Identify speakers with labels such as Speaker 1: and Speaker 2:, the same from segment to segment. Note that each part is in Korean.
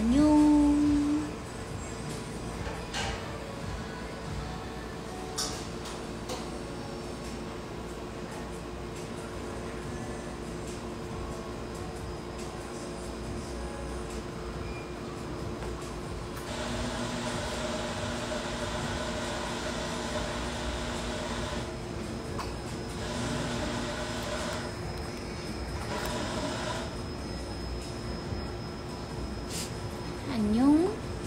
Speaker 1: 안녕. 안녕.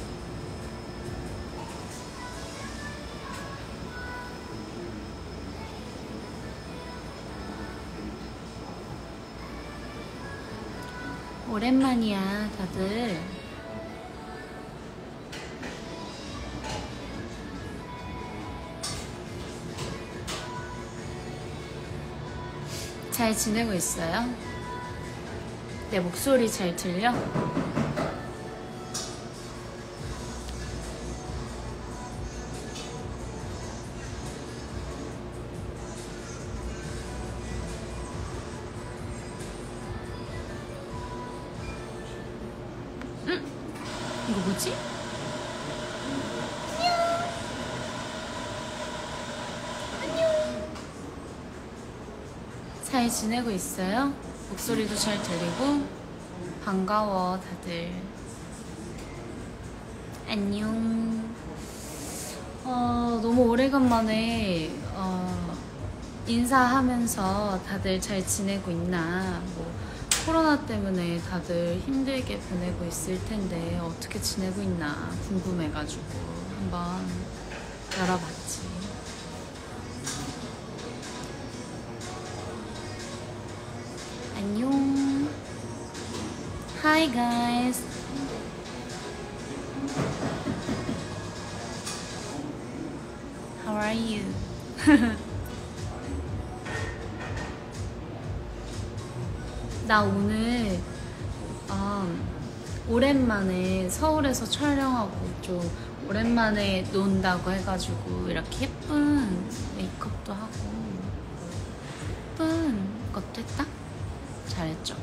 Speaker 1: 오랜만이야, 다들. 잘 지내고 있어요? 내 목소리 잘 들려? 이거 뭐지? 안녕. 잘 지내고 있어요? 목소리도 잘 들리고 반가워 다들. 안녕. 너무 오래간만에 인사하면서 다들 잘 지내고 있나. 코로나 때문에 다들 힘들게 보내고 있을 텐데 어떻게 지내고 있나 궁금해가지고 한번 열어봤지. 안녕. Hi guys. How are you? 나 오늘 오랜만에 서울에서 촬영하고 좀 오랜만에 논다고 해가지고 이렇게 예쁜 메이크업도 하고 예쁜 것도 했다? 잘했죠?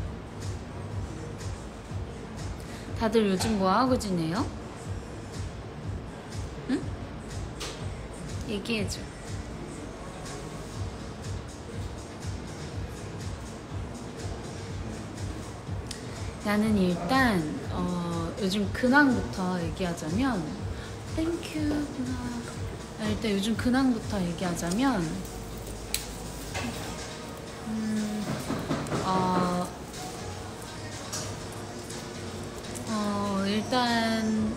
Speaker 1: 다들 요즘 뭐하고 지내요? 응? 얘기해줘. 나는 일단 요즘 근황부터 얘기하자면 땡큐 근황. 일단 요즘 근황부터 얘기하자면 일단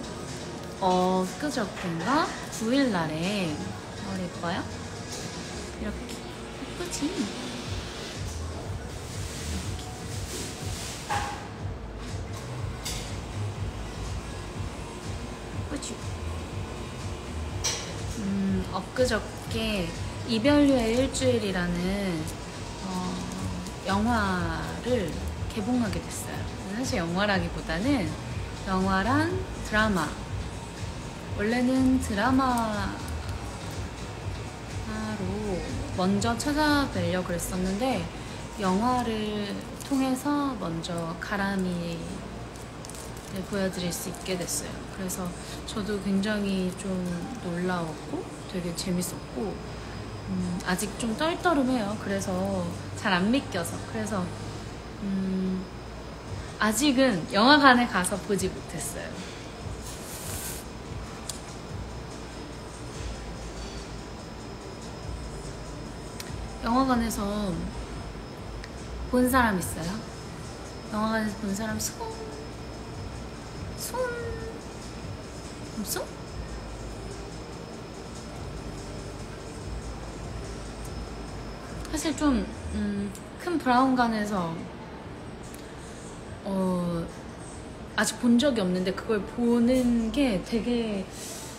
Speaker 1: 그저께인가? 9일날에 예뻐요? 이렇게 예쁘지? 엊그저께 이별류의 일주일이라는 영화를 개봉하게 됐어요. 사실 영화라기보다는 영화랑 드라마. 원래는 드라마로 먼저 찾아뵈려고 그랬었는데 영화를 통해서 먼저 가람이를 보여드릴 수 있게 됐어요. 그래서 저도 굉장히 좀 놀라웠고 되게 재밌었고 아직 좀 떨떠름해요. 그래서 잘 안 믿겨서. 그래서 아직은 영화관에 가서 보지 못했어요. 영화관에서 본 사람 있어요? 영화관에서 본 사람 손? 없어? 사실 좀 큰 브라운관에서 아직 본 적이 없는데 그걸 보는 게 되게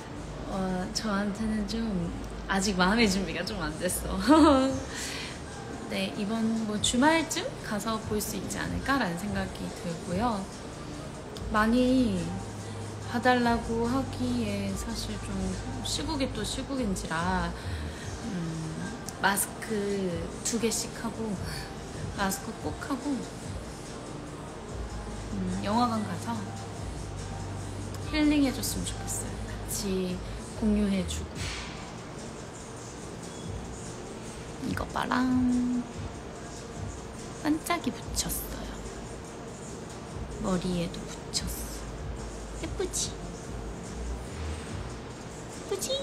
Speaker 1: 저한테는 좀 아직 마음의 준비가 좀 안 됐어. 네, 이번 주말쯤 가서 볼 수 있지 않을까라는 생각이 들고요. 많이 봐달라고 하기에 사실 좀 시국이 또 시국인지라 마스크 2개씩 하고 마스크 꼭 하고 영화관 가서 힐링해줬으면 좋겠어요. 같이 공유해주고. 이거 봐랑 반짝이 붙였어요. 머리에도 붙였어. 예쁘지? 예쁘지?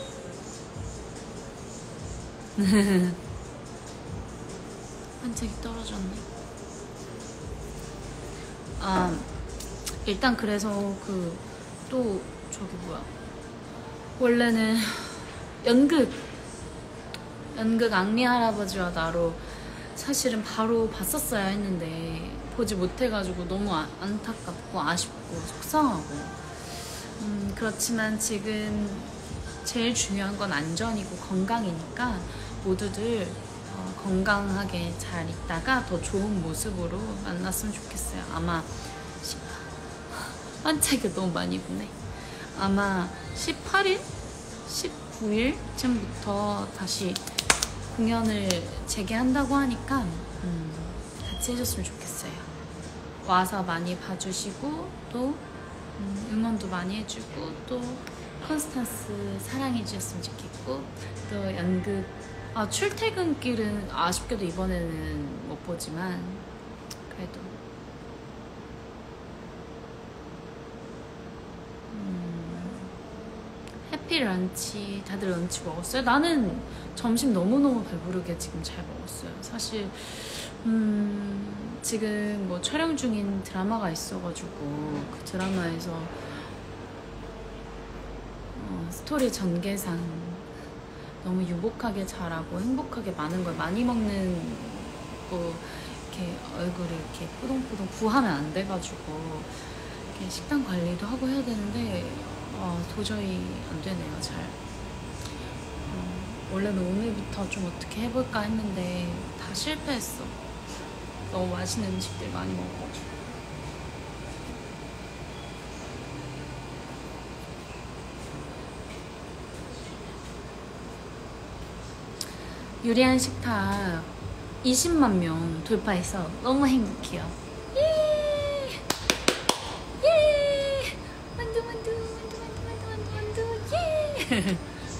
Speaker 1: 반짝이 떨어졌네. 아, 일단 그래서 또 저기 뭐야, 원래는 연극 앙리 할아버지와 나로 사실은 바로 봤었어야 했는데 보지 못해가지고 너무 안타깝고 아쉽고 속상하고. 그렇지만 지금 제일 중요한 건 안전이고 건강이니까 모두들 건강하게 잘 있다가 더 좋은 모습으로 만났으면 좋겠어요. 아마 반짝이가 너무 많이 붙네. 아마 18일? 19일쯤부터 다시 공연을 재개한다고 하니까 같이 해줬으면 좋겠어요. 와서 많이 봐주시고 또 응원도 많이 해주고 또 컨스탄스 사랑해주셨으면 좋겠고 또 연극 출퇴근길은 아쉽게도 이번에는 못 보지만 그래도 해피 런치 다들 런치 먹었어요? 나는 점심 너무너무 배부르게 지금 잘 먹었어요. 사실 지금 뭐 촬영 중인 드라마가 있어가지고 그 드라마에서 스토리 전개상 너무 유복하게 잘하고 행복하게 많은 걸 많이 먹는 거 이렇게 얼굴이 이렇게 뿌동뿌동 부하면 안 돼가지고 이렇게 식단 관리도 하고 해야 되는데 도저히 안 되네요. 잘 원래는 오늘부터 좀 어떻게 해볼까 했는데 다 실패했어. 너무 맛있는 음식들 많이 먹어가지고. 유리한 식탁 20만 명 돌파해서 너무 행복해요. 예! 예! 만두 예!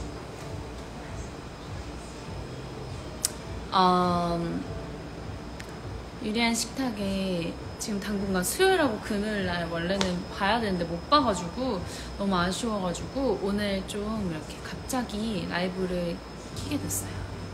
Speaker 1: 유리한 식탁에 지금 당분간 수요일하고 금요일날 원래는 봐야 되는데 못 봐가지고 너무 아쉬워가지고 오늘 좀 이렇게 갑자기 라이브를 키게 됐어요.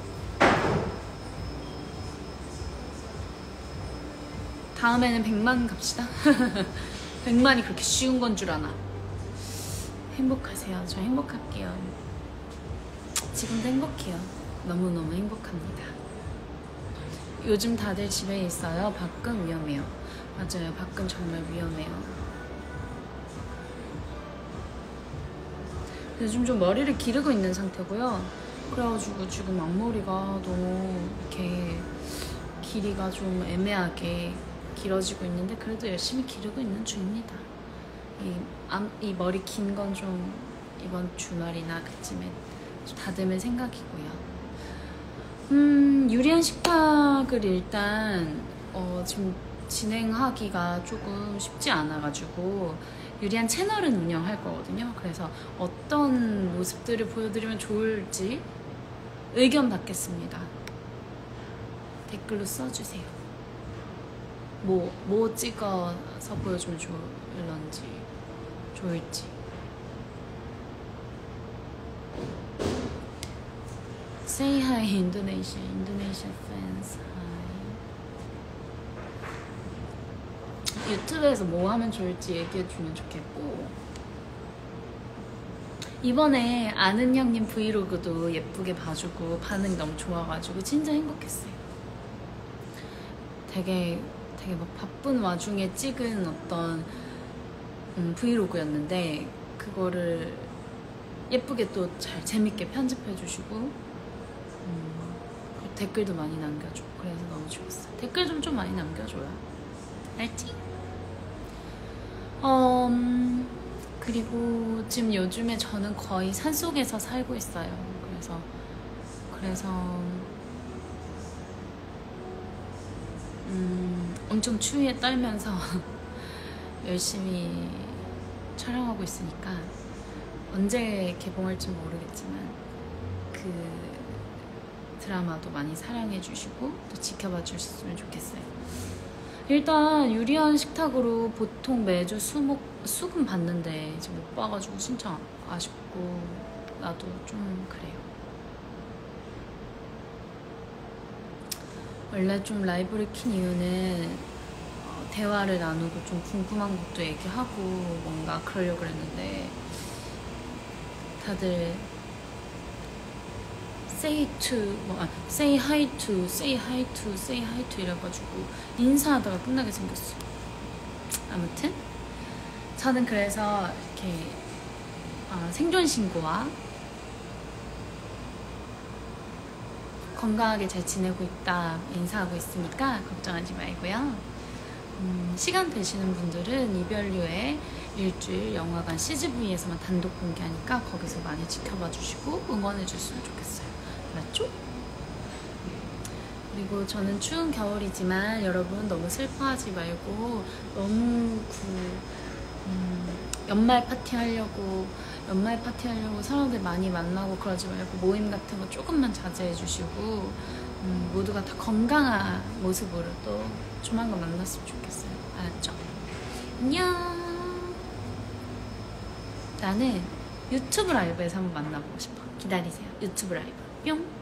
Speaker 1: 다음에는 100만 갑시다. 100만이 그렇게 쉬운 건 줄 아나. 행복하세요. 저 행복할게요. 지금도 행복해요. 너무너무 행복합니다. 요즘 다들 집에 있어요. 밖은 위험해요. 맞아요. 밖은 정말 위험해요. 요즘 좀 머리를 기르고 있는 상태고요. 그래가지고 지금 앞머리가 너무 이렇게 길이가 좀 애매하게 길어지고 있는데 그래도 열심히 기르고 있는 중입니다. 이 머리 긴 건 좀 이번 주말이나 그쯤에 다듬을 생각이고요. 유리한 식탁을 일단 지금 진행하기가 조금 쉽지 않아가지고 유리한 채널은 운영할 거거든요. 그래서 어떤 모습들을 보여드리면 좋을지 의견 받겠습니다. 댓글로 써주세요. 뭐 찍어서 보여주면 좋을지. Say hi Indonesia fans. Hi. 유튜브에서 뭐 하면 좋을지 얘기해주면 좋겠고 이번에 아는 형님 브이로그도 예쁘게 봐주고 반응 너무 좋아가지고 진짜 행복했어요. 되게 막 바쁜 와중에 찍은 어떤 브이로그였는데 그거를 예쁘게 또 잘 재밌게 편집해주시고 댓글도 많이 남겨주고 그래서 너무 좋았어요. 댓글 좀 많이 남겨줘요. 알지? 그리고 지금 요즘에 저는 거의 산속에서 살고 있어요. 그래서 엄청 추위에 떨면서 열심히 촬영하고 있으니까 언제 개봉할지 모르겠지만 그 드라마도 많이 사랑해 주시고 또 지켜봐 주셨으면 좋겠어요. 일단 유리한 식탁으로 보통 매주 수금 받는데 이제 못 봐가지고 진짜 아쉽고 나도 좀 그래요. 원래 좀 라이브를 킨 이유는 대화를 나누고 좀 궁금한 것도 얘기하고 뭔가 그러려고 했는데 다들 say hi to 이래가지고 인사하다가 끝나게 생겼어. 아무튼 저는 그래서 이렇게 생존 신고와 건강하게 잘 지내고 있다 인사하고 있으니까 걱정하지 말고요. 시간 되시는 분들은 이별류의 일주일 영화관 CGV에서만 단독 공개하니까 거기서 많이 지켜봐 주시고 응원해 주셨으면 좋겠어요. 알았죠? 그리고 저는 추운 겨울이지만 여러분 너무 슬퍼하지 말고 너무 연말 파티 하려고 사람들 많이 만나고 그러지 말고 모임 같은 거 조금만 자제해 주시고 모두가 다 건강한 모습으로 또 조만간 만났으면 좋겠어요. 알았죠? 안녕. 나는 유튜브 라이브에서 한번 만나보고 싶어. 기다리세요. 유튜브 라이브 뿅.